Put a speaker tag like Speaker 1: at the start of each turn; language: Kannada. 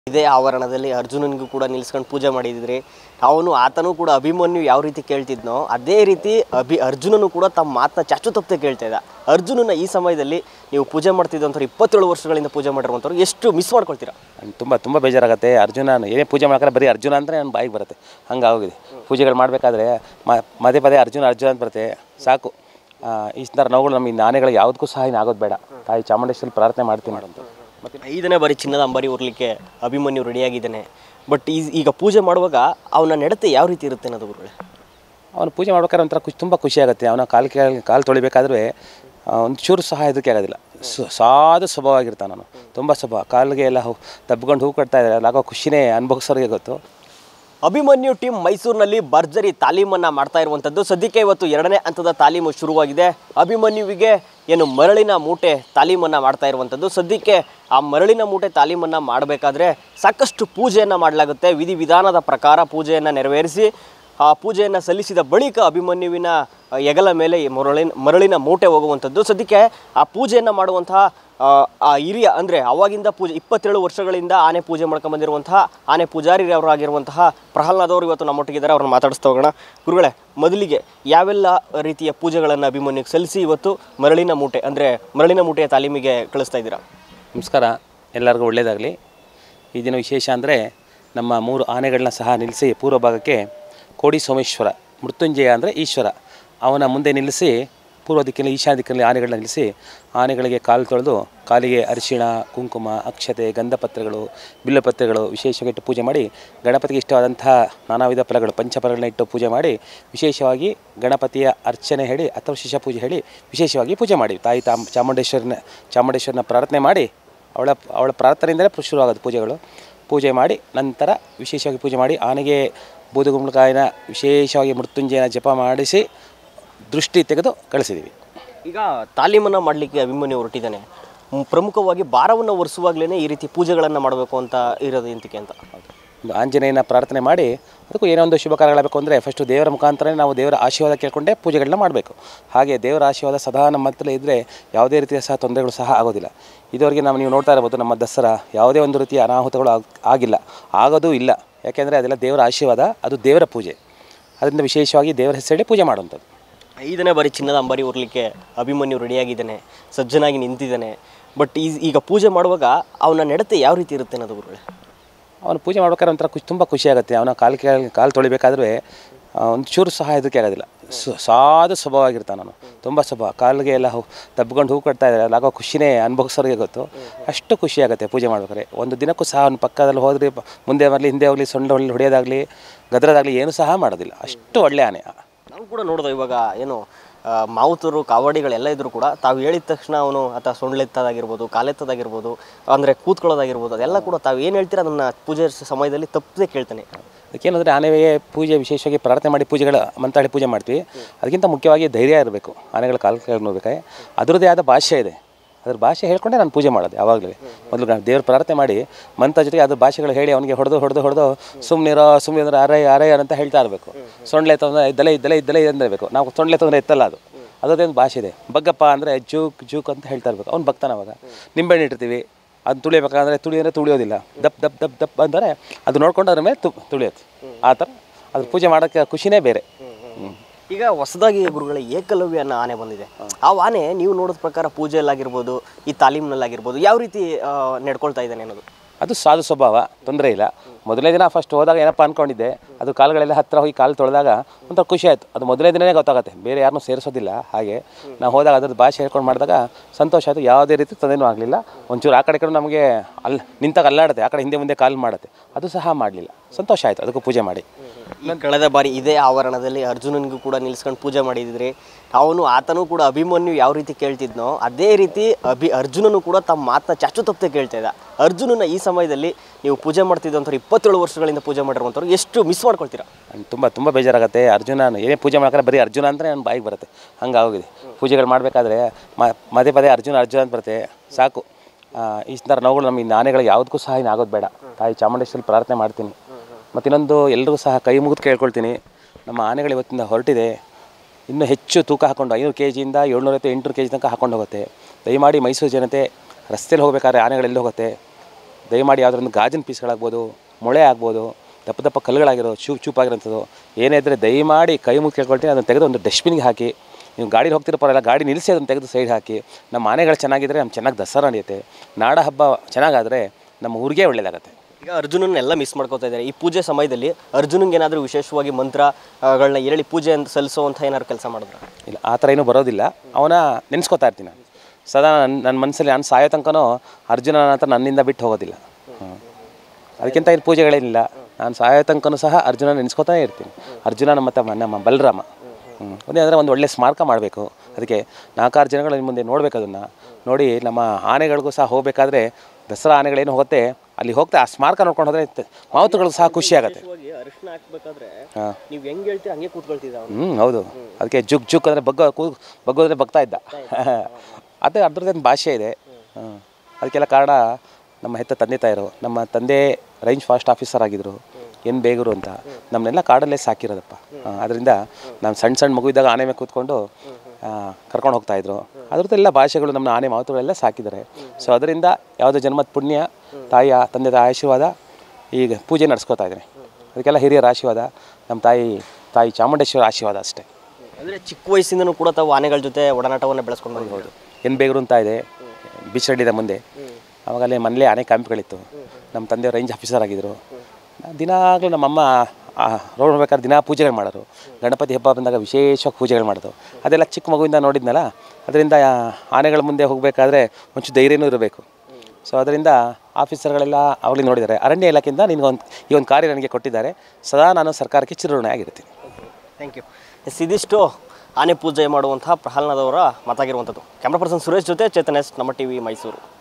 Speaker 1: ಇದೇ ಆವರಣದಲ್ಲಿ ಅರ್ಜುನನಿಗೂ ಕೂಡ ನಿಲ್ಲಿಸ್ಕೊಂಡು ಪೂಜೆ ಮಾಡಿದ್ರಿ. ಆತನೂ ಕೂಡ ಅಭಿಮನ್ಯು ಯಾವ ರೀತಿ ಕೇಳ್ತಿದ್ನೋ ಅದೇ ರೀತಿ ಅರ್ಜುನನು ಕೂಡ ತಮ್ಮ ಮಾತನ್ನ ಚಾಚು ತಪ್ಪದೆ ಕೇಳ್ತಾ ಇದ್ದ. ಅರ್ಜುನನ ಈ ಸಮಯದಲ್ಲಿ ನೀವು ಪೂಜೆ ಮಾಡ್ತಿದ್ದಂಥವ್ರು 27 ವರ್ಷಗಳಿಂದ ಪೂಜೆ ಮಾಡಿರುವಂಥವ್ರು ಎಷ್ಟು ಮಿಸ್ ಮಾಡ್ಕೊಳ್ತೀರಾ?
Speaker 2: ತುಂಬ ಬೇಜಾರಾಗುತ್ತೆ. ಅರ್ಜುನ ಏನೇ ಪೂಜೆ ಮಾಡ್ತಾರೆ ಬರೀ ಅರ್ಜುನ ಅಂದರೆ ನನ್ನ ಬಾಯಿಗೆ ಬರುತ್ತೆ, ಹಂಗಾಗೋಗಿದೆ. ಪೂಜೆಗಳು ಮಾಡಬೇಕಾದ್ರೆ ಪದೇ ಅರ್ಜುನ ಅಂತ ಬರುತ್ತೆ, ಸಾಕು. ಈ ಥರ ನೋವುಗಳು ನಮ್ಮ ಈ ಆನೆಗಳಿಗೆ ಯಾವುದಕ್ಕೂ ಸಹ ಆಗೋದು ಬೇಡ. ತಾಯಿ ಚಾಮುಂಡೇಶ್ವರಿ ಪ್ರಾರ್ಥನೆ ಮಾಡ್ತೀನಿ ಅಂತ.
Speaker 1: ಮತ್ತು 5ನೇ ಬಾರಿ ಚಿನ್ನದ ಅಂಬಾರಿ ಹೊರಲಿಕ್ಕೆ ಅಭಿಮನ್ಯು ರೆಡಿಯಾಗಿದ್ದಾನೆ. ಬಟ್ ಈಗ ಪೂಜೆ ಮಾಡುವಾಗ ಅವನ ನಡತೆ ಯಾವ ರೀತಿ ಇರುತ್ತೆ ಅನ್ನೋದು ಗುರುಗಳೇ?
Speaker 2: ಅವನು ಪೂಜೆ ಮಾಡ್ಬೇಕಾದ್ರೆ ಒಂಥರ ತುಂಬ ಖುಷಿ ಆಗುತ್ತೆ. ಅವನ ಕಾಲು ತೊಳಿಬೇಕಾದ್ರೆ ಒಂದು ಚೂರು ಸಹ ಇದಕ್ಕೆ ಆಗೋದಿಲ್ಲ. ಸಾದು ಸ್ವಭಾವ ಆಗಿರ್ತಾನೆ ನಾನು, ತುಂಬ ಸ್ವಭಾವ. ಕಾಲಿಗೆ ಎಲ್ಲ ತಬ್ಕೊಂಡು ಹೂ ಕಟ್ತಾ ಇದ್ದಾರೆ, ಆಗೋ ಖುಷಿನೇ ಅನುಭವಿಸೋರಿಗೆ ಗೊತ್ತು.
Speaker 1: ಅಭಿಮನ್ಯು ಟೀಮ್ ಮೈಸೂರಿನಲ್ಲಿ ಭರ್ಜರಿ ತಾಲೀಮನ್ನು ಮಾಡ್ತಾ ಇರುವಂಥದ್ದು. ಸದ್ಯಕ್ಕೆ ಇವತ್ತು 2ನೇ ಹಂತದ ತಾಲೀಮು ಶುರುವಾಗಿದೆ. ಅಭಿಮನ್ಯುವಿಗೆ ಏನು ಮರಳಿನ ಮೂಟೆ ತಾಲೀಮನ್ನು ಮಾಡ್ತಾ ಇರುವಂಥದ್ದು. ಸದ್ಯಕ್ಕೆ ಆ ಮರಳಿನ ಮೂಟೆ ತಾಲೀಮನ್ನು ಮಾಡಬೇಕಾದ್ರೆ ಸಾಕಷ್ಟು ಪೂಜೆಯನ್ನು ಮಾಡಲಾಗುತ್ತೆ. ವಿಧಿವಿಧಾನದ ಪ್ರಕಾರ ಪೂಜೆಯನ್ನು ನೆರವೇರಿಸಿ ಆ ಪೂಜೆಯನ್ನು ಸಲ್ಲಿಸಿದ ಬಳಿಕ ಅಭಿಮನ್ಯುವಿನ ಹೆಗಲ ಮೇಲೆ ಮರಳಿನ ಮೂಟೆ ಹೋಗುವಂಥದ್ದು. ಸದ್ಯಕ್ಕೆ ಆ ಪೂಜೆಯನ್ನು ಮಾಡುವಂತಹ ಆ ಹಿರಿಯ ಅಂದರೆ ಅವಾಗಿಂದ ಪೂಜೆ 27 ವರ್ಷಗಳಿಂದ ಆನೆ ಪೂಜೆ ಮಾಡ್ಕೊಂಬಂದಿರುವಂತಹ ಆನೆ ಪೂಜಾರಿಯವರಾಗಿರುವಂತಹ ಪ್ರಹ್ಲಾದ್ ಅವರು ಇವತ್ತು ನಮ್ಮೊಟ್ಟಿಗಿದ್ದಾರೆ. ಅವ್ರನ್ನ ಮಾತಾಡಿಸ್ತಾ ಹೋಗೋಣ. ಗುರುಗಳೇ, ಮೊದಲಿಗೆ ಯಾವೆಲ್ಲ ರೀತಿಯ ಪೂಜೆಗಳನ್ನು ಅಭಿಮನ್ಯುಗೆ ಸಲ್ಲಿಸಿ ಇವತ್ತು ಮರಳಿನ ಮೂಟೆಯ ತಾಲೀಮಿಗೆ ಕಳಿಸ್ತಾ ಇದ್ದೀರಾ?
Speaker 2: ನಮಸ್ಕಾರ, ಎಲ್ಲರಿಗೂ ಒಳ್ಳೆಯದಾಗಲಿ. ಈ ದಿನ ವಿಶೇಷ ಅಂದರೆ ನಮ್ಮ 3 ಆನೆಗಳನ್ನ ಸಹ ನಿಲ್ಲಿಸಿ ಪೂರ್ವ ಭಾಗಕ್ಕೆ ಕೋಡಿ ಸೋಮೇಶ್ವರ, ಮೃತ್ಯುಂಜಯ ಅಂದರೆ ಈಶ್ವರ, ಅವನ ಮುಂದೆ ನಿಲ್ಲಿಸಿ ಪೂರ್ವ ದಿಕ್ಕಿನಲ್ಲಿ ಈಶಾನ್ಯ ದಿಕ್ಕಿನಲ್ಲಿ ಆನೆಗಳನ್ನ ನಿಲ್ಲಿಸಿ ಆನೆಗಳಿಗೆ ಕಾಲು ತೊಳೆದು ಕಾಲಿಗೆ ಅರಿಶಿಣ, ಕುಂಕುಮ, ಅಕ್ಷತೆ, ಗಂಧಪತ್ರೆಗಳು, ಬಿಲ್ಲಪತ್ರೆಗಳು ವಿಶೇಷವಾಗಿ ಪೂಜೆ ಮಾಡಿ ಗಣಪತಿಗೆ ಇಷ್ಟವಾದಂಥ ನಾನಾ ವಿಧ ಫಲಗಳು ಪಂಚಫಲಗಳನ್ನ ಇಟ್ಟು ಪೂಜೆ ಮಾಡಿ ವಿಶೇಷವಾಗಿ ಗಣಪತಿಯ ಅರ್ಚನೆ ಹೇಳಿ ಅಥವಾ ಶಿಷ್ಯ ಪೂಜೆ ಹೇಳಿ ವಿಶೇಷವಾಗಿ ಪೂಜೆ ಮಾಡಿ ತಾಯಿ ಚಾಮುಂಡೇಶ್ವರನ ಪ್ರಾರ್ಥನೆ ಮಾಡಿ ಅವಳ ಪ್ರಾರ್ಥನೆಯಿಂದಲೇ ಶುರುವಾಗೋದು ಪೂಜೆಗಳು. ಪೂಜೆ ಮಾಡಿ ನಂತರ ವಿಶೇಷವಾಗಿ ಪೂಜೆ ಮಾಡಿ ಆನೆಗೆ ಬೂದುಗುಂಬಳಕಾಯಿನ ವಿಶೇಷವಾಗಿ ಮೃತ್ಯುಂಜಯನ ಜಪ ಮಾಡಿಸಿ ದೃಷ್ಟಿ ತೆಗೆದು ಕಳಿಸಿದ್ದೀವಿ.
Speaker 1: ಈಗ ತಾಲೀಮನ್ನು ಮಾಡಲಿಕ್ಕೆ ಅಭಿಮನ್ಯು ಹೊರಟಿದ್ದಾನೆ. ಪ್ರಮುಖವಾಗಿ ಭಾರವನ್ನು ಒರೆಸುವಾಗಲೇ ಈ ರೀತಿ ಪೂಜೆಗಳನ್ನು ಮಾಡಬೇಕು ಅಂತ ಇರೋದು ಎಂತಕ್ಕೆ ಅಂತ?
Speaker 2: ಒಂದು ಆಂಜನೇಯನ ಪ್ರಾರ್ಥನೆ ಮಾಡಿ ಅದಕ್ಕೂ ಏನೋ ಒಂದು ಶುಭ ಕಾರ್ಯಗಳಾಗಬೇಕು ಅಂದರೆ ಫಸ್ಟು ದೇವರ ಮುಖಾಂತರನೇ ನಾವು ದೇವರ ಆಶೀರ್ವಾದ ಕೇಳಿಕೊಂಡೇ ಪೂಜೆಗಳನ್ನ ಮಾಡಬೇಕು. ಹಾಗೆ ದೇವರ ಆಶೀರ್ವಾದ ಸದಾ ನಮ್ಮ ಹತ್ರ ಇದ್ದರೆ ಯಾವುದೇ ರೀತಿಯ ಸಹ ತೊಂದರೆಗಳು ಸಹ ಆಗೋದಿಲ್ಲ. ಇದುವರೆಗೆ ನೀವು ನೋಡ್ತಾ ಇರ್ಬೋದು, ನಮ್ಮ ದಸರಾ ಯಾವುದೇ ಒಂದು ರೀತಿಯ ಅನಾಹುತಗಳು ಆಗಿಲ್ಲ, ಆಗೋದೂ ಇಲ್ಲ. ಯಾಕೆಂದರೆ ಅದೆಲ್ಲ ದೇವರ ಆಶೀರ್ವಾದ, ಅದು ದೇವರ ಪೂಜೆ. ಅದರಿಂದ ವಿಶೇಷವಾಗಿ ದೇವರ ಹೆಸರಲ್ಲಿ ಪೂಜೆ ಮಾಡುವಂಥದ್ದು.
Speaker 1: 5ನೇ ಬಾರಿ ಚಿನ್ನದ ಅಂಬಾರಿ ಹೊರಲಿಕ್ಕೆ ಅಭಿಮನ್ಯು ರೆಡಿಯಾಗಿದ್ದಾನೆ, ಸಜ್ಜನಾಗಿ ನಿಂತಿದ್ದಾನೆ. ಬಟ್ ಈಗ ಪೂಜೆ ಮಾಡುವಾಗ ಅವನ ನಡತೆ ಯಾವ ರೀತಿ ಇರುತ್ತೆ ಅನ್ನೋದು ಗುರುಗಳೇ?
Speaker 2: ಅವನು ಪೂಜೆ ಮಾಡ್ಬೇಕಾದ್ರೆ ಒಂಥರ ತುಂಬ ಖುಷಿ ಆಗುತ್ತೆ. ಅವನ ಕಾಲು ತೊಳಿಬೇಕಾದ್ರೆ ಒಂದು ಚೂರು ಸಹ ಇದಕ್ಕೆ ಆಗೋದಿಲ್ಲ. ಸಾದು ಸ್ವಭಾವ ಆಗಿರ್ತಾನೆ ನಾನು, ತುಂಬ ಸ್ವಭಾವ. ಕಾಲಿಗೆ ಎಲ್ಲ ತಬ್ಕೊಂಡು ಹೂ ಕಟ್ತಾ ಇದ್ದಾರೆ, ಆಗೋ ಖುಷಿನೇ ಅನುಭವಿಸೋರಿಗೆ ಗೊತ್ತು. ಅಷ್ಟು ಖುಷಿ ಆಗುತ್ತೆ ಪೂಜೆ ಮಾಡ್ಬೇಕಾದ್ರೆ. ಒಂದು ದಿನಕ್ಕೂ ಸಹ ಅವನ ಪಕ್ಕದಲ್ಲಿ ಹೋದರೆ ಮುಂದೆ ಬರಲಿ ಹಿಂದೆ ಹೋಗಲಿ ಸೊಂಡ ಹೊಡೆಯೋದಾಗಲಿ ಗದ್ರದಾಗಲಿ ಏನೂ ಸಹ ಮಾಡೋದಿಲ್ಲ. ಅಷ್ಟು ಒಳ್ಳೆಯ ಆನೆ.
Speaker 1: ನಾವು ಕೂಡ ನೋಡಿದೆ ಇವಾಗ ಏನು ಮಾವುತರು ಕಾವಡಿಗಳೆಲ್ಲ ಇದ್ದರೂ ಕೂಡ ತಾವು ಹೇಳಿದ ತಕ್ಷಣ ಅವನು ಅಥವಾ ಸೊಂಡ್ಲೆತ್ತದಾಗಿರ್ಬೋದು, ಕಾಲೆತ್ತದಾಗಿರ್ಬೋದು, ಅಂದರೆ ಕೂತ್ಕೊಳ್ಳೋದಾಗಿರ್ಬೋದು, ಅದೆಲ್ಲ ಕೂಡ ತಾವು ಏನು ಹೇಳ್ತೀರ ಅದನ್ನು ಪೂಜೆ ಸಮಯದಲ್ಲಿ ತಪ್ಪದೆ ಕೇಳ್ತಾನೆ.
Speaker 2: ಅದಕ್ಕೇನಂದರೆ ಆನೆಗೆ ಪೂಜೆ ವಿಶೇಷವಾಗಿ ಪ್ರಾರ್ಥನೆ ಮಾಡಿ ಪೂಜೆಗಳು ಮಂತಾಳಿ ಪೂಜೆ ಮಾಡ್ತೀವಿ. ಅದಕ್ಕಿಂತ ಮುಖ್ಯವಾಗಿ ಧೈರ್ಯ ಇರಬೇಕು. ಆನೆಗಳ ಕಾಲು ನೋಡ್ಬೇಕಾದ್ರೆ ಅದರದ್ದೇ ಆದ ಭಾಷೆ ಇದೆ, ಅದ್ರ ಭಾಷೆ ಹೇಳ್ಕೊಂಡೆ ನಾನು ಪೂಜೆ ಮಾಡೋದು ಯಾವಾಗಲೂ. ಮೊದಲು ದೇವ್ರ ಪ್ರಾರ್ಥನೆ ಮಾಡಿ ಮಂತ್ರ ಜೊತೆಗೆ ಅದ್ರ ಭಾಷೆಗಳು ಹೇಳಿ ಅವನಿಗೆ ಹೊಡೆದು ಸುಮ್ಮನೆ ಅರಯ್ಯ ಅಂತ ಹೇಳ್ತಾ ಇರಬೇಕು. ಸೊಂಡ್ಲೆ ತೊಂದರೆ ಇದ್ದಲೇ ಅಂದಿರಬೇಕು. ನಾವು ಸೊಂಡ್ಲೆ ತೊಂದರೆ ಎತ್ತಲ್ಲ, ಅದರದೇ ಒಂದು ಭಾಷೆ ಇದೆ. ಬಗ್ಗಪ್ಪ ಅಂದರೆ ಜೂಕ್ ಅಂತ ಹೇಳ್ತಾ ಇರಬೇಕು. ಅವ್ನು ಬಗ್ತಾನೆ. ಅವಾಗ ನಿಂಬೆಹಣ್ಣು ಇಟ್ಟಿರ್ತೀವಿ, ಅದು ತುಳಿಬೇಕಾದ್ರೆ ತುಳಿಯೋದಿಲ್ಲ. ದಪ್ ಅಂದರೆ ಅದು ನೋಡ್ಕೊಂಡು ಅದ್ರ ಮೇಲೆ ತುಳಿಯೋದು. ಆ ಥರ ಅದ್ರ ಪೂಜೆ ಮಾಡೋಕ್ಕೆ ಖುಷಿನೇ ಬೇರೆ.
Speaker 1: ಈಗ ಹೊಸದಾಗಿ ಗುರುಗಳ ಏಕಲವ್ಯ ಅನ್ನೋ ಆನೆ ಬಂದಿದೆ. ಆ ಆನೆ ನೀವು ನೋಡೋದ ಪ್ರಕಾರ ಪೂಜೆಯಲ್ಲಾಗಿರ್ಬೋದು, ಈ ತಾಲೀಮ್ನಲ್ಲಾಗಿರ್ಬೋದು ಯಾವ ರೀತಿ ನಡ್ಕೊಳ್ತಾ ಇದ್ದಾನೆ ಅನ್ನೋದು?
Speaker 2: ಅದು ಸಾಧು ಸ್ವಭಾವ, ತೊಂದರೆ ಇಲ್ಲ. ಮೊದಲನೇ ದಿನ ಫಸ್ಟ್ ಹೋದಾಗ ಏನಪ್ಪ ಅಂದ್ಕೊಂಡಿದ್ದೆ, ಅದು ಕಾಲುಗಳೆಲ್ಲ ಹತ್ತಿರ ಹೋಗಿ ಕಾಲು ತೊಳೆದಾಗ ಒಂಥರ ಖುಷಿ ಆಯಿತು. ಅದು ಮೊದಲನೇ ದಿನವೇ ಗೊತ್ತಾಗುತ್ತೆ, ಬೇರೆ ಯಾರನ್ನೂ ಸೇರಿಸೋದಿಲ್ಲ. ಹಾಗೆ ನಾವು ಹೋದಾಗ ಅದ್ರದ್ದು ಭಾಷೆ ಹೇಳ್ಕೊಂಡು ಮಾಡಿದಾಗ ಸಂತೋಷ ಆಯಿತು. ಯಾವುದೇ ರೀತಿ ತೊಂದರೆನೂ ಆಗಲಿಲ್ಲ. ಒಂಚೂರು ಆ ಕಡೆ ನಮಗೆ ನಿಂತಾಗ ಅಲ್ಲಾಡುತ್ತೆ, ಆ ಕಡೆ ಹಿಂದೆ ಮುಂದೆ ಕಾಲು ಮಾಡುತ್ತೆ, ಅದು ಸಹ ಮಾಡಲಿಲ್ಲ. ಸಂತೋಷ ಆಯಿತು ಅದಕ್ಕೂ ಪೂಜೆ ಮಾಡಿ.
Speaker 1: ಕಳೆದ ಬಾರಿ ಇದೇ ಆವರಣದಲ್ಲಿ ಅರ್ಜುನನಿಗೂ ಕೂಡ ನಿಲ್ಲಿಸ್ಕೊಂಡು ಪೂಜೆ ಮಾಡಿದ್ರಿ. ಆತನೂ ಕೂಡ ಅಭಿಮನ್ಯು ಯಾವ ರೀತಿ ಕೇಳ್ತಿದ್ನೋ ಅದೇ ರೀತಿ ಅರ್ಜುನನು ಕೂಡ ತಮ್ಮ ಮಾತನ್ನ ಚಾಚು ತಪ್ಪದೆ ಕೇಳ್ತಾ ಇದ್ದ. ಅರ್ಜುನನ ಈ ಸಮಯದಲ್ಲಿ ನೀವು ಪೂಜೆ ಮಾಡ್ತಿದ್ದಂಥವ್ರು 27 ವರ್ಷಗಳಿಂದ ಪೂಜೆ ಮಾಡಿರುವಂಥವ್ರು ಎಷ್ಟು ಮಿಸ್ ಮಾಡ್ಕೊಳ್ತೀರಾ?
Speaker 2: ತುಂಬ ಬೇಜಾರಾಗುತ್ತೆ. ಅರ್ಜುನ ಏನೇ ಪೂಜೆ ಮಾಡ್ತಾರೆ ಬರೀ ಅರ್ಜುನ ಅಂದರೆ ನನ್ನ ಬಾಯಿಗೆ ಬರುತ್ತೆ, ಹಂಗಾಗೋಗಿದೆ. ಪೂಜೆಗಳು ಮಾಡಬೇಕಾದ್ರೆ ಪದೇ ಅರ್ಜುನ ಅಂತ ಬರುತ್ತೆ, ಸಾಕು. ಈ ಥರ ನೋವುಗಳು ನಮ್ಮ ಈ ಆನೆಗಳಿಗೆ ಯಾವುದಕ್ಕೂ ಸಹ ಆಗೋದು ಬೇಡ. ತಾಯಿ ಚಾಮುಂಡೇಶ್ವರಿ ಪ್ರಾರ್ಥನೆ ಮಾಡ್ತೀನಿ. ಮತ್ತು ಇನ್ನೊಂದು ಎಲ್ಲರಿಗೂ ಸಹ ಕೈ ಮುಗಿದು ಕೇಳ್ಕೊಳ್ತೀನಿ, ನಮ್ಮ ಆನೆಗಳು ಇವತ್ತಿಂದ ಹೊರಟಿದೆ. ಇನ್ನೂ ಹೆಚ್ಚು ತೂಕ ಹಾಕ್ಕೊಂಡು 500 kg ಇಂದ 700-800 kg ತನಕ ಹಾಕ್ಕೊಂಡು ಹೋಗುತ್ತೆ. ದಯಮಾಡಿ ಮೈಸೂರು ಜನತೆ ರಸ್ತೆಯಲ್ಲಿ ಹೋಗಬೇಕಾದ್ರೆ ಆನೆಗಳೆಲ್ಲಿ ಹೋಗುತ್ತೆ ದಯಮಾಡಿ ಯಾವುದೊಂದು ಗಾಜಿನ ಪೀಸ್ಗಳಾಗ್ಬೋದು, ಮೊಳೆ ಆಗ್ಬೋದು, ದಪ್ಪ ದಪ್ಪ ಕಲ್ಲುಗಳಾಗಿರೋ ಚೂಪಾಗಿರೋಂಥದ್ದು ಏನೇ ಇದ್ದರೆ ದಯಮಾಡಿ ಕೈ ಮುಗಿ ಕೇಳ್ಕೊಳ್ತೀನಿ, ಅದನ್ನು ತೆಗೆದು ಒಂದು ಡಸ್ಟ್ಬಿನ್ಗೆ ಹಾಕಿ. ನೀವು ಗಾಡಿ ಹೋಗ್ತಿರೋ ಪರವಾಗಿಲ್ಲ, ಗಾಡಿ ನಿಲ್ಲಿಸಿ ಅದನ್ನು ತೆಗೆದು ಸೈಡ್ ಹಾಕಿ. ನಮ್ಮ ಆನೆಗಳು ಚೆನ್ನಾಗಿದ್ದರೆ ನಮ್ಮ ಚೆನ್ನಾಗಿ ದಸರಾ ನಡೆಯುತ್ತೆ. ನಾಡ ಹಬ್ಬ ಚೆನ್ನಾಗಾದರೆ ನಮ್ಮ ಊರಿಗೆ ಒಳ್ಳೆಯದಾಗತ್ತೆ.
Speaker 1: ಈಗ ಅರ್ಜುನನ್ನೆಲ್ಲ ಮಿಸ್ ಮಾಡ್ಕೋತಾ ಇದ್ದಾರೆ. ಈ ಪೂಜೆ ಸಮಯದಲ್ಲಿ ಅರ್ಜುನಂಗೆ ಏನಾದರೂ ವಿಶೇಷವಾಗಿ ಮಂತ್ರಗಳನ್ನ ಹೇಳಿ ಪೂಜೆ ಅಂತ ಸಲ್ಲಿಸೋವಂಥ ಏನಾದ್ರು ಕೆಲಸ ಮಾಡಿದ್ರೆ?
Speaker 2: ಇಲ್ಲ, ಆ ಥರ ಏನೂ ಬರೋದಿಲ್ಲ. ಅವನ ನೆನೆಸ್ಕೋತಾ ಇರ್ತೀನಿ ನಾನು ಸದಾ. ನನ್ನ ಮನಸ್ಸಲ್ಲಿ ನಾನು ಸಾಯೋ ತನಕನೂ ಅರ್ಜುನನ ಹತ್ರ ನನ್ನಿಂದ ಬಿಟ್ಟು ಹೋಗೋದಿಲ್ಲ. ಅದಕ್ಕಿಂತ ಇದು ಪೂಜೆಗಳೇನಿಲ್ಲ. ನಾನು ಸಾಯೋ ತನಕನೂ ಸಹ ಅರ್ಜುನ ನೆನೆಸ್ಕೋತಾನೆ ಇರ್ತೀನಿ. ಅರ್ಜುನ ನಮ್ಮ ಬಲರಾಮ. ಒಂದೇ ಅಂದರೆ ಒಂದು ಒಳ್ಳೆಯ ಸ್ಮಾರಕ ಮಾಡಬೇಕು. ಅದಕ್ಕೆ 4-6 ಜನಗಳು ಇನ್ನು ಮುಂದೆ ನೋಡಬೇಕು. ಅದನ್ನು ನೋಡಿ ನಮ್ಮ ಆನೆಗಳಿಗೂ ಸಹ ಹೋಗಬೇಕಾದ್ರೆ ದಸರಾ ಆನೆಗಳೇನು ಹೋಗುತ್ತೆ ಅಲ್ಲಿ ಹೋಗ್ತಾ ಆ ಸ್ಮಾರಕ ನೋಡ್ಕೊಂಡು ಹೋದರೆ ಮಾವುತಗಳು ಸಹ ಖುಷಿ ಆಗುತ್ತೆ.
Speaker 1: ಅರಿಶಿನ ಹಾಕ್ಬೇಕಾದ್ರೆ ನೀವು ಹೆಂಗೆ ಹೇಳ್ತೀವಿ ಹಂಗೆ ಕೂತ್ಕೊಳ್ತಿದ್ದ.
Speaker 2: ಹೌದು. ಅದಕ್ಕೆ ಜುಕ್ ಅಂದರೆ ಬಗ್ಗೋದ್ರೆ ಬಗ್ತಾ ಇದ್ದ. ಅದೇ ಅದ್ರದ್ದೇನು ಭಾಷೆ ಇದೆ. ಅದಕ್ಕೆಲ್ಲ ಕಾರಣ ನಮ್ಮ ಹೆತ್ತ ತಂದೆ ತಾಯಿರು. ನಮ್ಮ ತಂದೆ ರೇಂಜ್ ಫಾರೆಸ್ಟ್ ಆಫೀಸರ್ ಆಗಿದ್ದರು, ಏನು ಬೇಗರು ಅಂತ. ನಮ್ಮನ್ನೆಲ್ಲ ಕಾಡಲ್ಲೇ ಸಾಕಿರೋದಪ್ಪ. ಅದರಿಂದ ನಾನು ಸಣ್ಣ ಮಗು ಇದ್ದಾಗ ಆನೆ ಮೇಲೆ ಕೂತ್ಕೊಂಡು ಕರ್ಕೊಂಡು ಹೋಗ್ತಾಯಿದ್ರು. ಅದ್ರದ್ದೆಲ್ಲ ಭಾಷೆಗಳು ನಮ್ಮ ಆನೆ ಮಾತುಗಳೆಲ್ಲ ಸಾಕಿದ್ದಾರೆ. ಸೊ ಅದರಿಂದ ಯಾವುದೋ ಜನ್ಮದ ಪುಣ್ಯ, ತಾಯಿಯ ತಂದೆ ತಾಯಿ ಆಶೀರ್ವಾದ, ಈಗ ಪೂಜೆ ನಡೆಸ್ಕೋತಾ ಇದ್ದೀನಿ. ಅದಕ್ಕೆಲ್ಲ ಹಿರಿಯರ ಆಶೀರ್ವಾದ, ನಮ್ಮ ತಾಯಿ ಚಾಮುಂಡೇಶ್ವರ ಆಶೀರ್ವಾದ ಅಷ್ಟೇ.
Speaker 1: ಅಂದರೆ ಚಿಕ್ಕ ವಯಸ್ಸಿಂದನೂ ಕೂಡ ತಾವು ಆನೆಗಳ ಜೊತೆ ಒಡನಾಟವನ್ನು ಬೆಳೆಸ್ಕೊಂಡು ಬಂದಿರ್ಬೋದು.
Speaker 2: ಏನು ಬೇಗರು ಅಂತ ಇದೆ ಬೀಚರಡ್ಡಿದ ಮುಂದೆ. ಆವಾಗಲೇ ಮನೇಲಿ ಆನೆ ಕ್ಯಾಂಪ್ಗಳಿತ್ತು. ನಮ್ಮ ತಂದೆ ರೇಂಜ್ ಆಫೀಸರ್ ಆಗಿದ್ದರು. ದಿನಾಗಲೂ ನಮ್ಮಮ್ಮ ರೋಡ್ ಹೋಗ್ಬೇಕಾದ್ರೆ ದಿನ ಪೂಜೆಗಳು ಮಾಡೋರು. ಗಣಪತಿ ಹಬ್ಬ ಬಂದಾಗ ವಿಶೇಷವಾಗಿ ಪೂಜೆಗಳು ಮಾಡೋದು. ಅದೆಲ್ಲ ಚಿಕ್ಕ ಮಗುವಿಂದ ನೋಡಿದ್ನಲ್ಲ, ಅದರಿಂದ ಆನೆಗಳ ಮುಂದೆ ಹೋಗಬೇಕಾದ್ರೆ ಒಂಚೂರು ಧೈರ್ಯನೂ ಇರಬೇಕು. ಸೊ ಅದರಿಂದ ಆಫೀಸರ್ಗಳೆಲ್ಲ ಅವಳಿಗೆ ನೋಡಿದ್ದಾರೆ. ಅರಣ್ಯ ಇಲಾಖೆಯಿಂದ ಈ ಒಂದು ಕಾರ್ಯ ನನಗೆ ಕೊಟ್ಟಿದ್ದಾರೆ. ಸದಾ ನಾನು ಸರ್ಕಾರಕ್ಕೆ ಚಿರಋಣಿ ಆಗಿರ್ತೀನಿ.
Speaker 1: Thank you. ಇದಿಷ್ಟು ಆನೆ ಪೂಜೆ ಮಾಡುವಂತಹ ಪ್ರಹ್ಲಾದ್ ಅವರ ಮಾತಾಗಿರುವಂಥದ್ದು. ಕ್ಯಾಮ್ರಾ ಪರ್ಸನ್ ಸುರೇಶ್ ಜೊತೆ ಚೇತನ್ ಎಸ್, ನಮ್ಮ ಟಿವಿ ಮೈಸೂರು.